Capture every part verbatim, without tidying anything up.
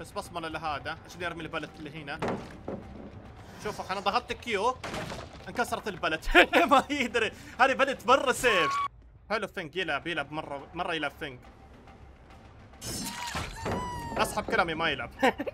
بس بصمر لهذا عشان يرمي البلت اللي هنا. شوفوا انا ضغطت كيو انكسرت البلت. ما يدري هذه بلت مره سيف. حلو فينك يلعب يلعب مره مره يلعب فينك. اسحب كلامي ما يلعب.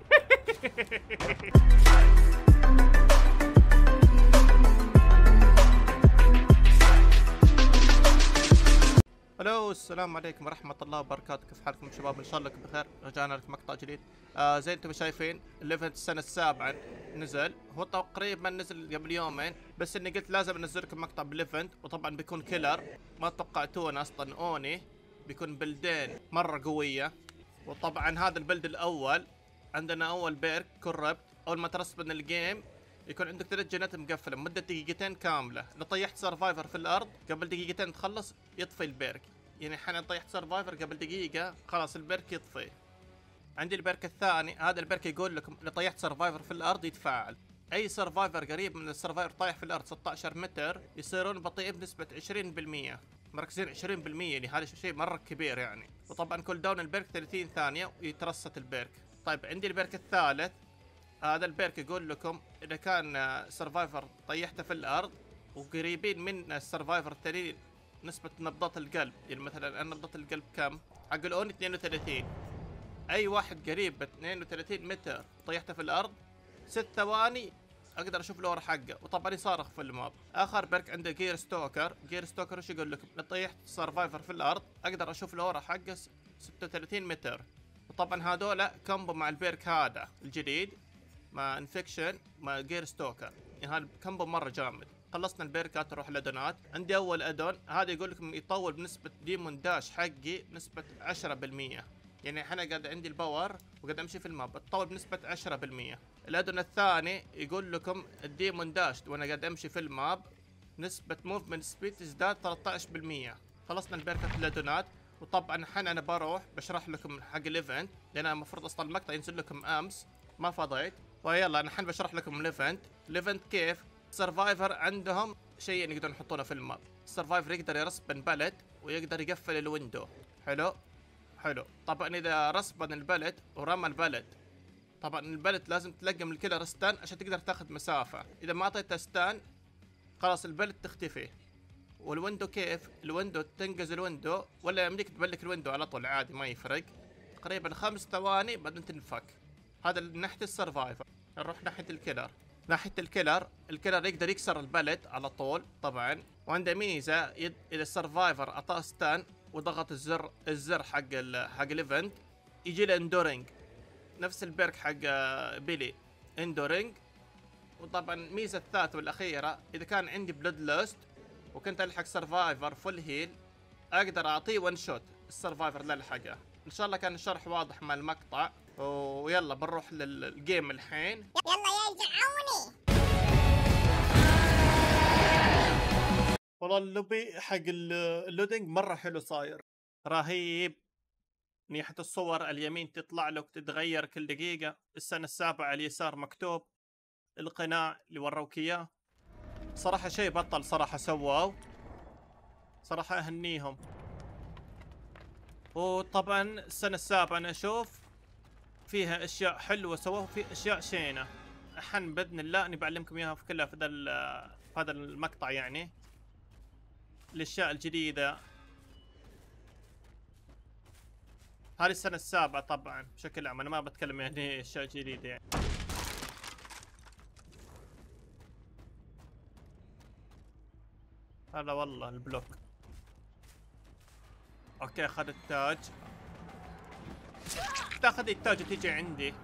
الو السلام عليكم ورحمة الله وبركاته، كيف حالكم شباب؟ ان شاء الله بخير. رجعنا لكم مقطع جديد. آه زي انتم شايفين الايفنت السنة السابعة نزل، هو تقريبا نزل قبل يومين، بس اني قلت لازم انزل لكم مقطع بالايفنت، وطبعا بيكون كيلر ما توقعتونه اصلا. اوني بيكون بلدين مرة قوية، وطبعا هذا البلد الاول عندنا اول بيرك كوربت. اول ما ترسب من الجيم يكون عندك ثلاث جنات مقفله مده دقيقتين كامله. اذا طيحت سرفايفر في الارض قبل دقيقتين تخلص يطفي البيرك. يعني حنا طيحت سرفايفر قبل دقيقه خلاص البيرك يطفي. عندي البيرك الثاني، هذا البيرك يقول لكم اذا طيحت سرفايفر في الارض يتفاعل. اي سرفايفر قريب من السرفايفر طايح في الارض ستة عشر متر يصيرون بطيئين بنسبه عشرين بالمئة، مركزين عشرين بالمئة، يعني هذا شيء مره كبير يعني. وطبعا كل داون البيرك ثلاثين ثانيه ويترست البيرك. طيب عندي البيرك الثالث، هذا البيرك يقول لكم اذا كان سرفايفر طيحته في الارض وقريبين من السرفايفر الثاني نسبة نبضات القلب، يعني مثلا نبضات القلب كم؟ حق الاون اثنين وثلاثين. اي واحد قريب اثنين وثلاثين متر طيحته في الارض ست ثواني اقدر اشوف الاورا حقه، وطبعا يصارخ في الماب. اخر بيرك عنده جير ستوكر. جير ستوكر ايش يقول لكم؟ اذا طيحت سرفايفر في الارض اقدر اشوف الاورا حقه ستة وثلاثين متر. وطبعا هذول كمبو مع البيرك هذا الجديد مع انفكشن مع جير ستوكر، يعني هذا كمبو مره جامد. خلصنا البيركات نروح الادونات. عندي اول ادون هذا يقول لكم يطول بنسبه ديمون داش حقي نسبه عشرة بالمئة، يعني انا قاعد عندي الباور وقاعد امشي في الماب تطول بنسبه عشرة بالمئة. الادون الثاني يقول لكم الديمون داش وانا قاعد امشي في الماب نسبه موفمنت سبيد تزداد ثلاثة عشر بالمئة. خلصنا البيركات الادونات، وطبعا حنا انا بروح بشرح لكم حق الايفنت لان المفروض اصلا المقطع ينزل لكم امس ما فضيت. ويلا انا الحين بشرح لكم الايفنت. الايفنت كيف؟ سرفايفر عندهم شيء يقدرون يحطونه في الماب. السرفايفر يقدر يرسبن بلد ويقدر يقفل الويندو. حلو حلو. طبعا اذا رسبن البلد ورمى البلد، طبعا البلد لازم تلقم الكيلر ستان عشان تقدر تاخذ مسافه. اذا ما اعطيته ستان خلاص البلد تختفي. والويندو كيف؟ الويندو تنقز الويندو ولا يمديك تبلك الويندو على طول عادي ما يفرق. تقريبا خمس ثواني بعدين تنفك. هذا من ناحيه السرفايفر. نروح ناحيه الكيلر. ناحيه الكيلر، الكيلر يقدر يكسر البلد على طول طبعا، وعنده ميزه يد... اذا السرفايفر اعطاه ستان وضغط الزر الزر حق ال... حق الايفنت يجي له اندورينج نفس البيرك حق بيلي اندورينج. وطبعا الميزه الثالثه والاخيره اذا كان عندي بلود لوست وكنت الحق سرفايفر فول هيل اقدر اعطيه ون شوت السرفايفر لا الحقه. ان شاء الله كان الشرح واضح مع المقطع. ويلا بنروح للجيم الحين. يلا يا جعوني. والله اللوبي حق اللودينج مره حلو صاير رهيب. نيحة الصور اليمين تطلع لك تتغير كل دقيقة. السنة السابعة على اليسار مكتوب القناع اللي وروك اياه. صراحة شيء بطل صراحة سووا، صراحة اهنيهم. وطبعا السنة السابعة انا اشوف فيها اشياء حلوة سووها، في اشياء شينة. الحين باذن الله اني بعلمكم اياها في كلها في هذا في هذا المقطع، يعني الاشياء الجديدة. هذه السنة السابعة طبعا بشكل عام، انا ما بتكلم يعني اشياء جديدة يعني. هذا والله البلوك. اوكي اخذ التاج. تاخذ التاج وتيجي عندي.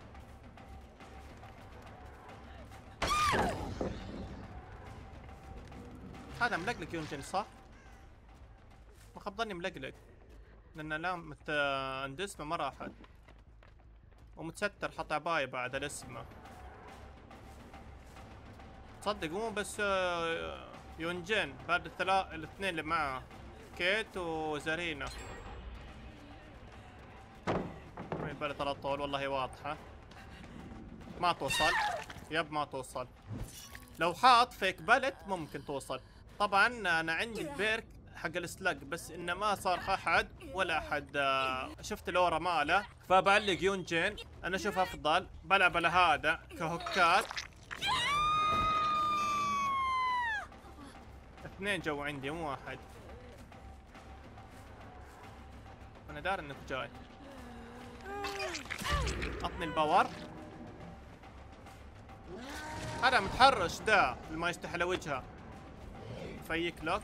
هذا ملقلق يونجن صح؟ ما خاب ظني ملقلق لان علامة عند اسمه ما راحت، ومتستر حط عباية بعد الاسمه. تصدق مو بس يونجن بعد الثلاث الاثنين اللي معه كيت وزارينا. بلد على طول والله واضحة ما توصل. يب ما توصل. لو حاط فيك بلد ممكن توصل. طبعا انا عندي البيرك حق السلاج، بس انه ما صار احد ولا احد آه شفت الاورا ماله، فبعلق يونجن. انا اشوف افضل بلعب على هذا كهوكات. اثنين جو عندي مو واحد. انا داري انك جاي. اعطني الباور. هذا متحرش ده اللي ما يستحي له وجهه. فيك لوك.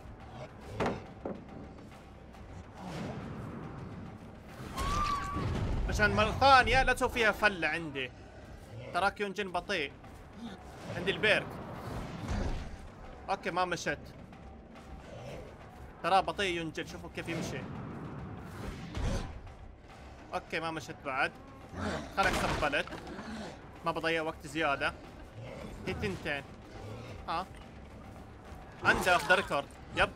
عشان مرة ثانية لا تسوي فيها فلة عندي. تراك يونجن بطيء. عندي البيرك. اوكي ما مشت. ترى بطيء يونجن، شوفوا كيف يمشي. اوكي ما مشت بعد. خليني اكسر البلد. ما بضيع وقت زيادة. هي تنتين. ها. عنده اخذ ريكورد. يب.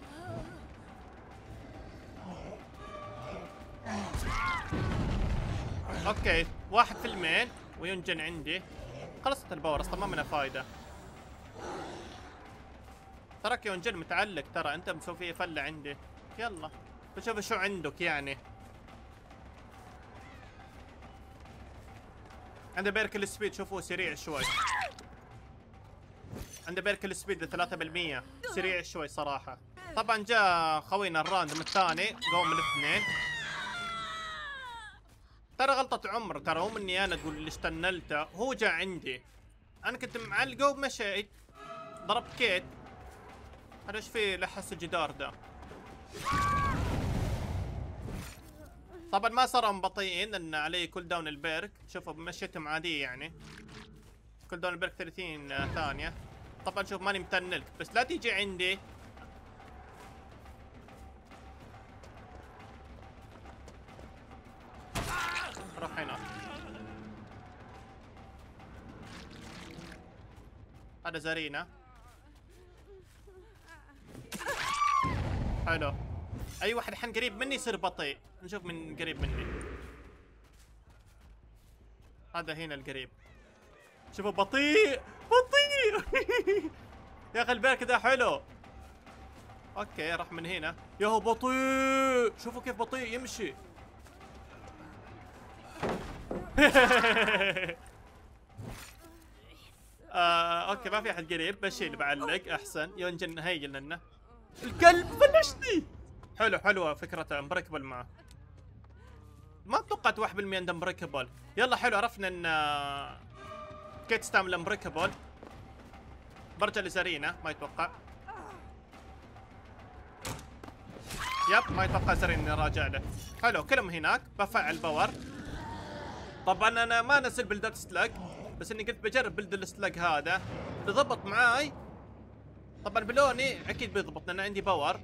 اوكي واحد في المين وينجن عندي. خلصت الباور اصلا ما منها فايدة. تراك يونجن متعلق ترى، انت مسوي فيه فلة عندي. يلا بشوف شو عندك يعني. عنده بيرك السبيد، شوفوه سريع شوي. عنده بيرك السبيد ثلاثة بالمية، سريع شوي صراحة. طبعا جاء خوينا الراندوم الثاني قوم من الاثنين. ترى غلطة عمر، ترى مو مني انا تقول اللي استنلته، هو جاء عندي. انا كنت معلقه ومشيت. ضربت كيت. هذا ايش فيه لحس الجدار ده؟ طبعا ما صاروا بطيئين لان علي كل داون البيرك. شوفوا مشيتهم عادية يعني. كل داون البيرك ثلاثين ثانية. طبعا شوف ماني متنلك، بس لا تيجي عندي. روح هنا. هذا زارينا. حلو. اي واحد الحين قريب مني يصير بطيء. نشوف من قريب مني. هذا هنا القريب. شوفوا بطيء بطيء. يا اخي البيرك ذا حلو. اوكي راح من هنا. يا هو بطيء، شوفوا كيف بطيء يمشي. آه، اوكي ما في احد قريب، بشيل بعلق احسن. يونجن هيجل لنا. الكلب فنشني. حلو حلوه فكرته امبريكبل معه. ما توقعت واحد بالمية عنده امبريكبل. يلا حلو عرفنا ان كيت تستعمل امبريكبل. برجع لزارينا ما يتوقع. يب ما يتوقع زارينا اني راجع له. حلو كلهم هناك. بفعل باور. طبعا انا ما انزل بلدات سلاج، بس اني قلت بجرب بلد السلاج هذا بضبط معاي. طبعا بلوني اكيد بيضبط لان عندي باور.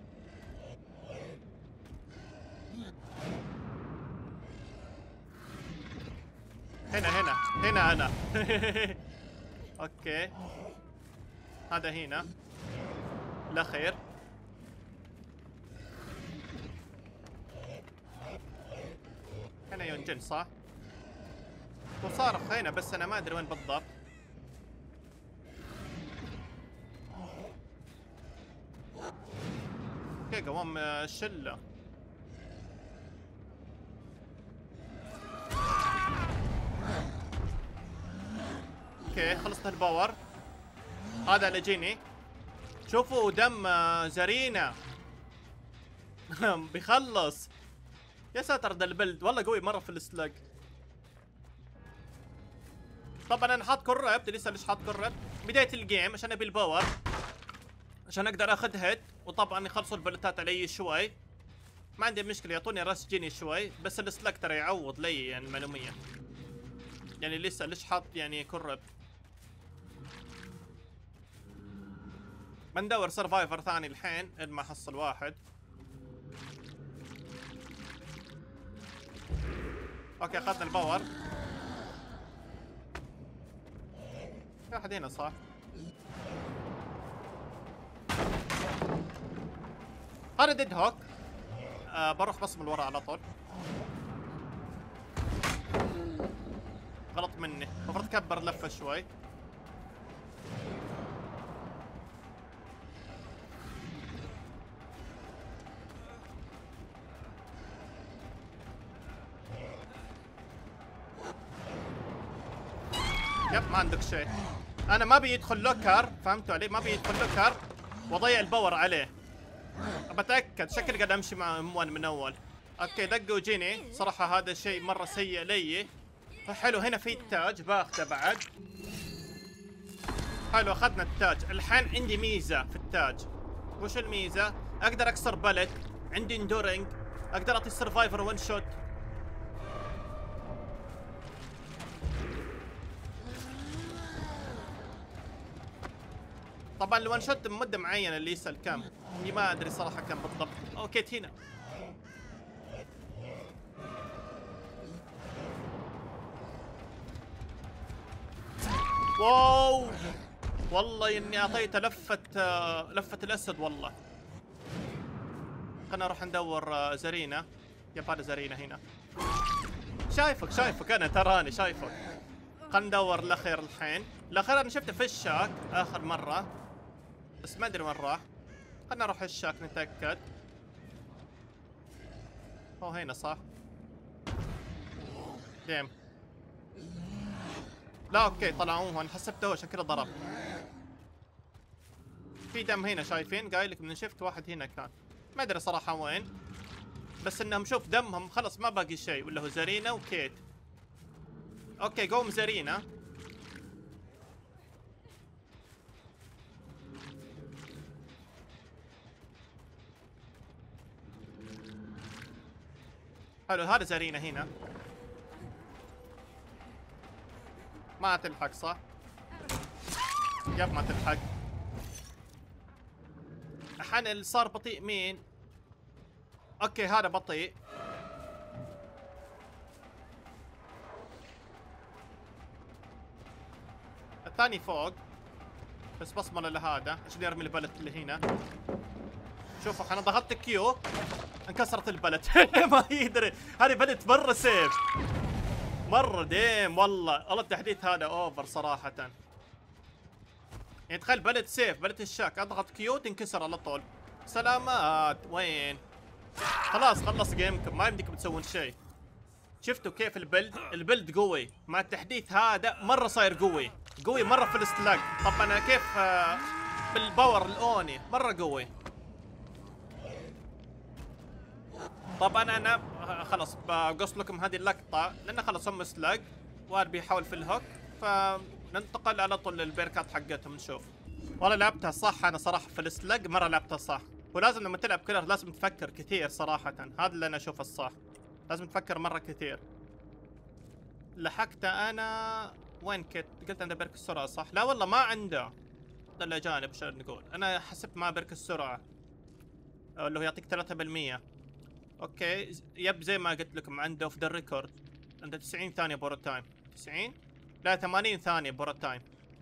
هنا هنا هنا انا. اوكي هذا هنا. لا خير. هنا يونجن صح؟ وصارخ هنا بس انا ما ادري وين بالضبط. اوكي قوام الشله. اوكي خلصت الباور. هذا اللي جيني. شوفوا دم زارينا. بيخلص. يا ساتر ده البلد والله قوي مره في السلاج. طبعا انا حاط كوربت. لسه ليش حاط كوربت؟ بدايه الجيم عشان ابي الباور، عشان اقدر اخذ هيد. وطبعا يخلصوا البلتات علي شوي. ما عندي مشكله يعطوني راس جيني شوي، بس السلاج ترى يعوض لي يعني المعلوميه. يعني لسه ليش حاط يعني كوربت. بندور سرفايفر ثاني الحين إذ ما حصل واحد. اوكي اخذنا الباور. في احد هنا صح؟ هذا ديد هوك. آه بروح بصم الورا على طول. غلط مني، المفروض اكبر لفه شوي. يب ما عندك شيء. انا ما بيدخل لوكر، فهمتوا علي؟ ما بيدخل لوكر واضيع الباور عليه. بتاكد شكلي قاعد امشي مع ام واحد من اول. اوكي دق وجيني، صراحه هذا شيء مره سيء لي. حلو هنا في التاج باخذه بعد. حلو اخذنا التاج. الحين عندي ميزه في التاج. وش الميزه؟ اقدر اكسر بلد، عندي اندورينج، اقدر اعطي السرفايفر ون شوت. طبعا الون شوت بمده معينه اللي يسال كم، اني ما ادري صراحه كم بالضبط. اوكي هنا واو، والله اني اعطيته لفه لفه الاسد والله. خلنا نروح ندور زرينه. يب هذا زرينه هنا. شايفك شايفك انا تراني شايفك. خلنا ندور الاخير الحين. الاخير انا شفته في الشاك اخر مره بس ما ادري وين راح. خلنا نروح الشاك نتاكد. هو هنا صح؟ ديم. لا اوكي طلع هو، انا حسبته هو عشان كذا ضرب. في دم هنا شايفين؟ قايل لك من شفت واحد هنا كان. ما ادري صراحه وين، بس انهم شوف دمهم خلص ما باقي شيء، ولا هو زرينه وكيت. اوكي قوم زرينه. حلو هذا زرينه هنا. ما تلحق صح؟ يب ما تلحق. الحين اللي صار بطيء مين؟ اوكي هذا بطيء. الثاني فوق بس بصمر لهذا عشان يرمي البلت اللي هنا. شوفوا انا ضغطت كيو انكسرت البلت. ما يدري هذه بلت مره سيف مره ديم والله. والله التحديث هذا اوفر صراحه. يعني تخيل بلت سيف بلت الشاك اضغط كيو تنكسر على طول. سلامات. وين؟ خلاص خلص جيمكم ما يمديكم تسوون شيء. شفتوا كيف البلد؟ البلد قوي مع التحديث هذا مره صاير قوي قوي مره في السلاج. طب انا كيف آه بالباور الاوني مره قوي. طبعا انا خلاص بقص لكم هذه اللقطه لان خلاص هم سلاج وهذا بيحاول في الهوك، فننتقل على طول للبيركات حقتهم نشوف. والله لعبتها صح انا صراحه في السلاج مره لعبتها صح. ولازم لما تلعب كلر لازم تفكر كثير صراحه، هذا اللي انا اشوفه الصح. لازم تفكر مره كثير. لحقت انا وين كنت؟ قلت عنده برك السرعه صح؟ لا والله ما عنده. هذا الاجانب عشان نقول انا حسبت ما برك السرعه اللي هو يعطيك ثلاثة بالمية. اوكي يب زي ما قلت لكم عنده في ذا ريكورد عنده تسعين ثانيه بورو تايم. تسعين؟ لا ثمانين ثانيه بورو تايم.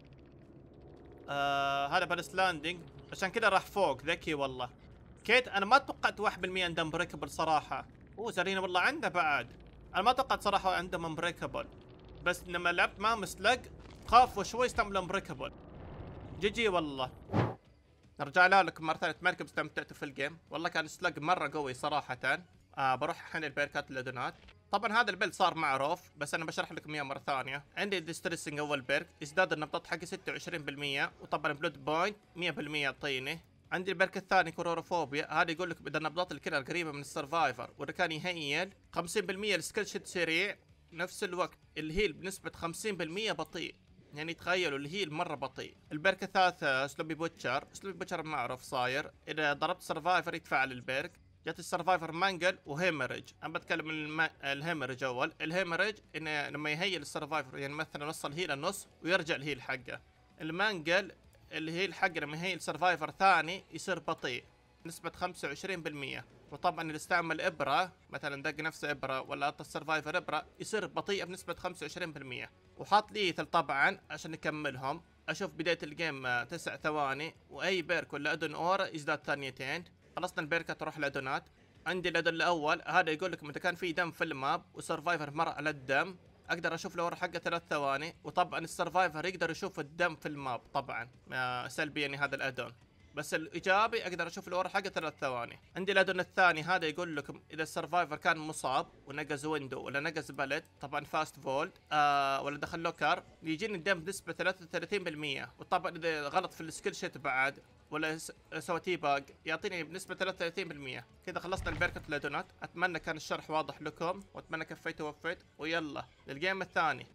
آه هذا بالس لاندنج عشان كذا راح فوق. ذكي والله. كيت انا ما توقعت واحد بالمية عنده امبريكبل صراحه. اوه زرينه والله عنده بعد. انا ما توقعت صراحه عنده امبريكبل، بس لما لعبت معه مسلق خافوا شوي استعملوا امبريكبل. جي جي والله. نرجع لكم مره ثانيه. اتمنى استمتعتوا في الجيم. والله كان سلاج مره قوي صراحه. آه بروح الحين البيركات الادونات. طبعا هذا البيلد صار معروف بس انا بشرح لكم اياه مره ثانيه. عندي ديستريسنج اول بيرك ازداد النبضات حقي ستة وعشرين بالمية، وطبعا بلود بوينت مية بالمية يعطيني. عندي البرك الثاني كوروروفوبيا، هذا يقول لك اذا نبضات الكلر قريبه من السرفايفر واذا كان يهيل خمسين بالمية السكيل شيت سريع. نفس الوقت الهيل بنسبه خمسين بالمية بطيء. يعني تخيلوا الهيل مره بطيء. البرك الثالث سلوبي بوتشر. سلوبي بوتشر معروف صاير اذا ضربت سرفايفر يتفاعل البرك. جات السرفايفر مانجل وهيمرج. انا بتكلم الم... الهيمرج اول. الهيمرج انه لما يهيل السرفايفر يعني مثلا وصل هيل النص ويرجع الهيل حقه. المانجل الهيل حقه لما يهيل سرفايفر ثاني يصير بطيء نسبة خمسة وعشرين بالمية. وطبعا اللي استعمل ابره مثلا دق نفسه ابره ولا اعطى السرفايفر ابره يصير بطيء بنسبة خمسة وعشرين بالمية. وحاط ليثل طبعا عشان نكملهم. اشوف بداية الجيم تسع ثواني واي بيرك ولا ادون اورا يزداد ثانيتين. خلصنا البيركة تروح الادونات. عندي الادون الاول هذا يقول لكم اذا كان في دم في الماب وسرفايفر مر على الدم اقدر اشوف الاورا حقه ثلاث ثواني. وطبعا السرفايفر يقدر يشوف الدم في الماب طبعا آه سلبي يعني هذا الادون. بس الايجابي اقدر اشوف الاورا حقه ثلاث ثواني. عندي الادون الثاني هذا يقول لكم اذا السرفايفر كان مصاب ونقز ويندو ولا نقز بلد، طبعا فاست فولد آه ولا دخل لوكر، يجيني الدم بنسبه ثلاثة وثلاثين بالمئة، وطبعا اذا غلط في السكيل شيت بعد ولا سوى تي باج يعطيني بنسبه ثلاثة وثلاثين بالمئة. كذا خلصنا البركة الادونات. اتمنى كان الشرح واضح لكم، واتمنى كفيت ووفيت، ويلا للجيم الثاني.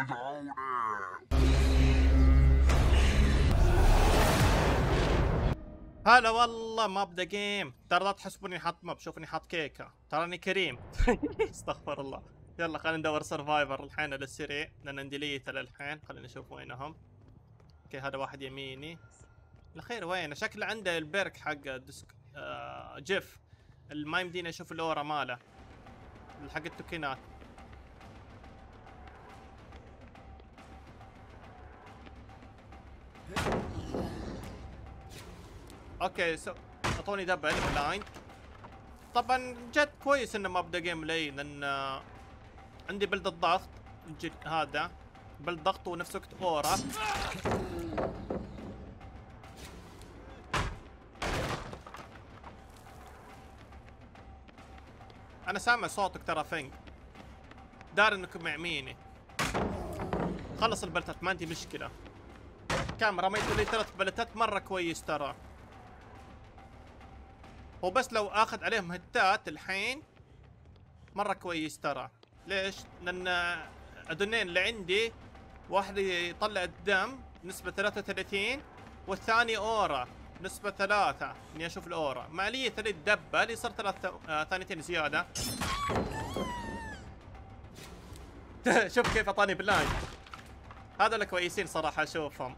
هلا والله ما ابدا جيم. ترى لا تحسبوني حاط ماب، شوفني حاط كيكه، تراني كريم. استغفر الله. يلا خلينا ندور سرفايفر الحين على السريع، لان عندي ليثل الحين. خلينا نشوف وينهم. اوكي هذا واحد يميني. الخير وينه؟ شكله عنده البرك حق ديسك آه جيف. ما يمدينا اشوف الاورا ماله حق التوكينات. اوكي سو اعطوني دبل بلايند. طبعا جد كويس انه ما ابدا جيم لي، لان عندي بلد الضغط هذا بلد ضغط ونفس وقت اورا. انا سامع صوتك ترى فينج، دار انكم معميني. خلص البلتات ما عندي مشكله. كام رميتوا لي ثلاث بلتات مره كويس ترى. هو بس لو اخذ عليهم هتات الحين مره كويس ترى. ليش؟ لان ادونين اللي عندي واحد يطلع الدم نسبه ثلاثة وثلاثين والثاني اورا نسبه ثلاثة. اني اشوف الاورا مع لي ثلاث دبه اللي صار ثلاث ثانيتين زياده. شوف كيف اعطاني بلايند. هذول كويسين صراحه اشوفهم.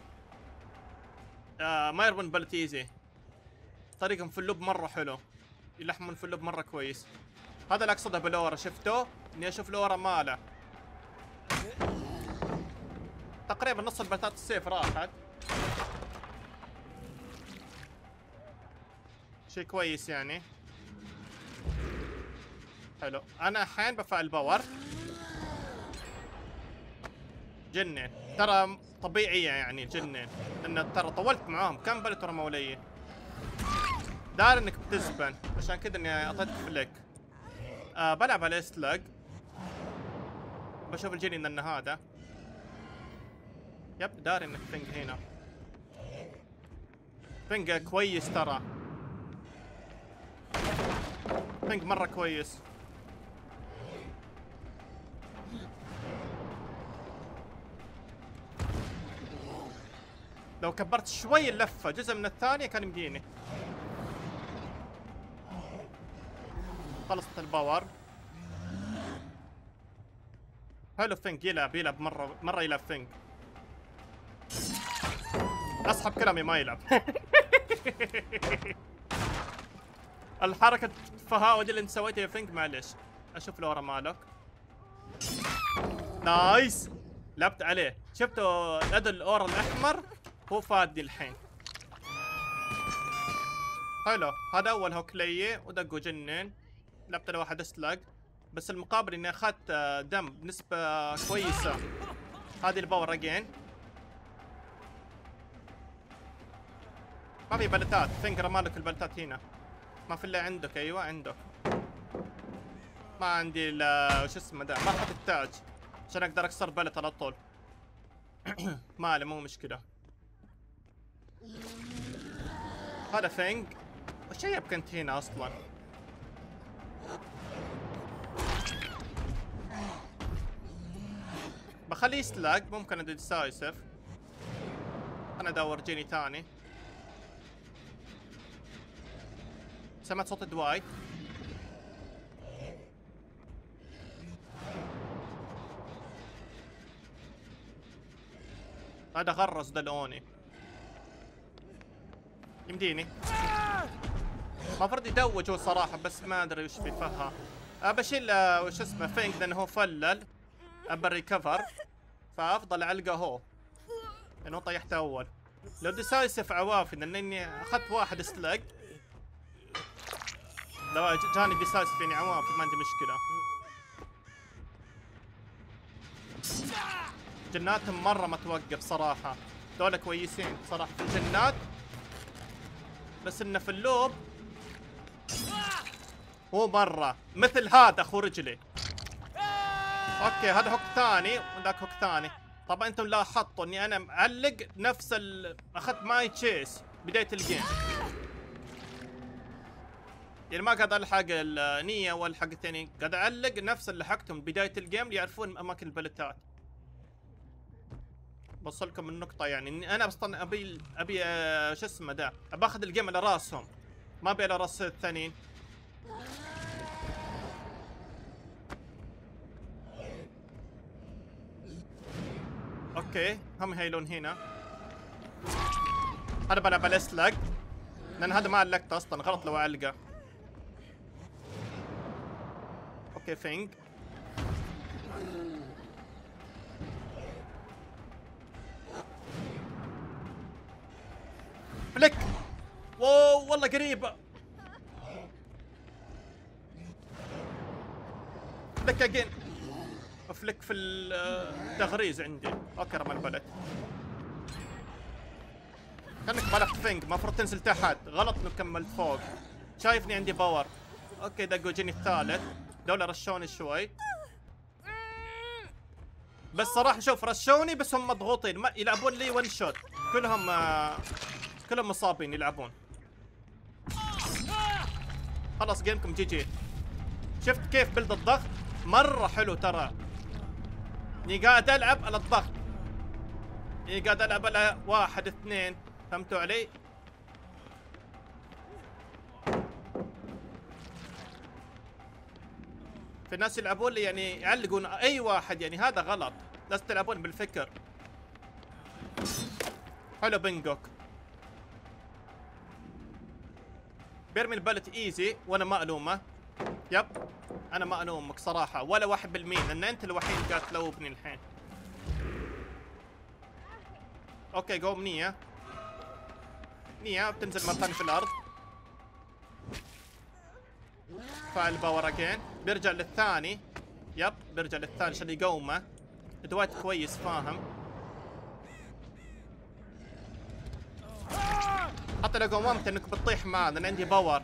آه ما يرمون بلت ايزي، طريقهم في اللوب مره حلو، يلحمون في اللوب مره كويس. هذا اللي اقصده بالاورا، شفتوه؟ اني اشوف الاورا ماله. تقريبا نص البلتات السيف راحت. شيء كويس يعني. حلو. انا الحين بفعل باور. جنن ترى طبيعيه يعني جنن، لان ترى طولت معاهم كم بلت رموا لي. دار انك بتزبن عشان كذا اني اعطيتك فليك. آه بلعب على سلاج. بشوف الجنين ان هذا. يب داري انك فينج هنا. فينج كويس ترى. فينج مرة كويس. لو كبرت شوي اللفة جزء من الثانية كان يمديني. خلصت الباور. حلو فينج يلعب يلعب مرة مرة يلعب فينج. اسحب كلامي ما يلعب. الحركة الفهاوة اللي انت سويتها يا فينج معلش. اشوف لورا مالك. نايس. لعبت عليه. شفتوا يد الاورا الاحمر هو فادي الحين. حلو هذا اول هوك لي ودقوا جنين. لعبت له واحد اسلاج بس المقابل اني اخذت دم بنسبة كويسة. هذه الباور اجين. ما في بلتات. فينجر مالك البلتات هنا. ما في الا عندك. ايوه عندك. ما عندي الا وش اسمه ده. ما اخذت التاج عشان اقدر اكسر بلت على طول. مالي مو مشكلة. هذا فينج. وش جايبك انت هنا اصلا؟ بخليه يسلاق. ممكن ادي ديسايسف. انا ادور جيني ثاني. سمعت صوت دوايت. هذا غرز دلوني. يمديني. المفروض يدوج هو صراحة بس ما ادري وش في فها. بشيل وش اسمه فينج لانه هو فلل. ابى ريكفر فافضل اعلقه هو لانه طيحته اول. لو ديسايسف عوافي لاني اخذت واحد سلاج. لو جاني ديسايسف يعني عوافي ما عندي مشكلة. جناتهم مرة ما توقف صراحة. دولة كويسين صراحة في الجنات. بس انه في اللوب مو مرة مثل هذا اخو رجلي. اوكي هذا هوك ثاني وذاك هوك ثاني. طبعا انتم لاحظتوا اني انا معلق نفس ال... اخذت ماي تشيس بداية الجيم، يعني ما قاعد الحق النية ولا الحق الثاني، قاعد اعلق نفس اللي لحقتهم بداية الجيم ليعرفون اماكن البلتات. بوصلكم النقطة يعني اني انا اصلا ابي ابي آه شو اسمه ده، ابى اخذ الجيم على راسهم، ما ابي على راس الثانيين. اوكي هم هيلون هنا. انا بلعب على الاسلق لان هذا ما علقته اصلا، غلط لو اعلقه. اوكي فينج. فليك. واو والله قريبة. فليك اجين. فليك في التغريز عندي. اوكي رمى البلد. كانك بلغت فينج، المفروض تنزل تحت، غلط انه كملت فوق. شايفني عندي باور. اوكي دقوا جيني الثالث، دولة رشوني شوي. بس صراحة شوف رشوني بس هم مضغوطين، ما يلعبون لي ون شوت، كلهم آه كلهم مصابين يلعبون. خلاص جيمكم جي جي. شفت كيف بلد الضغط؟ مرة حلو ترى. اني قاعد العب على الضغط. اني قاعد العب على واحد اثنين، فهمتوا علي؟ في ناس يلعبون لي يعني يعلقون اي واحد، يعني هذا غلط، لازم تلعبون بالفكر. حلو بنجوك. بيرمي البلت ايزي وانا ما الومه. يب انا ما الومك صراحة ولا واحد بالمية، لان انت الوحيد قاعد تلوبني الحين. اوكي قوم نية. نية بتنزل مرة ثانية في الارض. فاعل باور اجين، بيرجع للثاني. يب بيرجع للثاني عشان يقومه. ادوات كويس فاهم. حتى لو قومت انك بتطيح معاه لان عندي باور.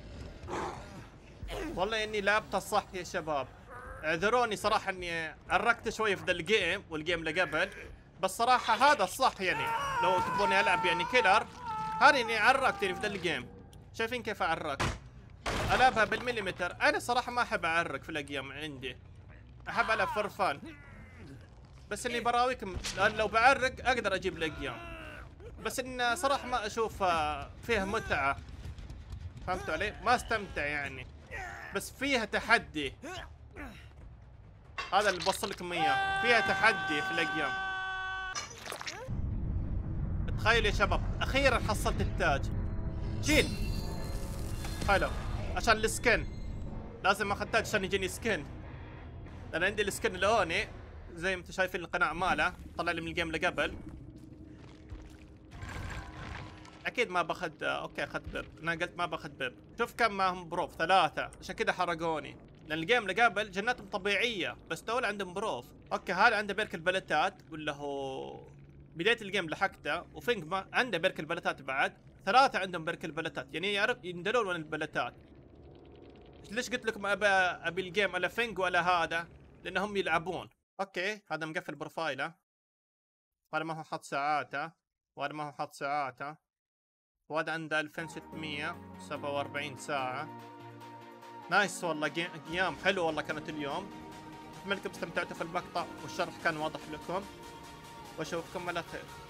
والله اني لعبتها صح يا شباب، اعذروني صراحة اني عرقت شوي في ذا الجيم والجيم اللي قبل، بس صراحة هذا الصح يعني. لو تبوني العب يعني كيلر، هذا اني عرقت يعني في ذا الجيم. شايفين كيف اعرق؟ العبها بالمليمتر. انا صراحة ما احب اعرق في الاجيام عندي، احب العب فرفان. بس اني براويكم لو بعرق اقدر اجيب الاجيام، بس ان صراحة ما اشوف فيها متعة، فهمتوا علي؟ ما استمتع يعني، بس فيها تحدي. هذا اللي بوصل لكم اياه، فيها تحدي في الاجيام. تخيل يا شباب اخيرا حصلت التاج. شيل. حلو عشان السكن، لازم اخذ تاج عشان يجيني سكن، لان عندي السكن لوني زي ما انتم شايفين القناع ماله طلع لي من الجيم اللي قبل. اكيد ما باخذ. اوكي اخذت بيب، انا قلت ما باخذ بيب. شوف كم معهم بروف، ثلاثة، عشان كذا حرقوني، لان الجيم اللي قبل جناتهم طبيعية بس دول عندهم بروف. اوكي هذا عنده بيرك البلتات ولا هو بداية الجيم لحقته، وفينج ما عنده بيرك البلتات بعد، ثلاثة عندهم بيرك البلتات، يعني يعرف يندلون من البلتات. ليش قلت لكم ابي ابي الجيم على فينج ولا هذا؟ لانهم يلعبون. اوكي هذا مقفل بروفايله، هذا ما هو حاط ساعاته، وهذا ما هو حاط ساعاته، وهذا عنده ألفين وستمية وسبعة وأربعين ساعة. نايس والله، ايام حلو والله كانت اليوم. اتمنى انكم استمتعتوا في المقطع والشرح كان واضح لكم، واشوفكم على خير.